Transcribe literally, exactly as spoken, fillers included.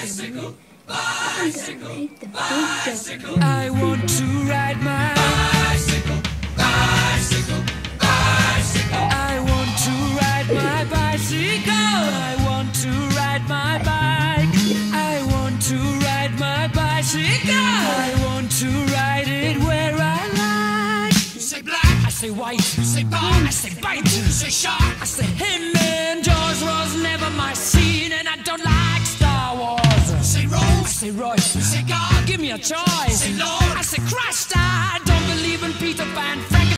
bicycle, bicycle, bicycle. I want to ride my bicycle, bicycle, bicycle. I want to ride my bicycle. I want to ride my bike. I want to ride my bicycle. I want to ride it where I like. You say black, I say white. you say bomb, I say bite. you say shark. I say him and Jaws was never my scene, and I don't like Star Wars. You say I Rose, say Royce. you say God, Give me a choice. say Lord. I say Christ.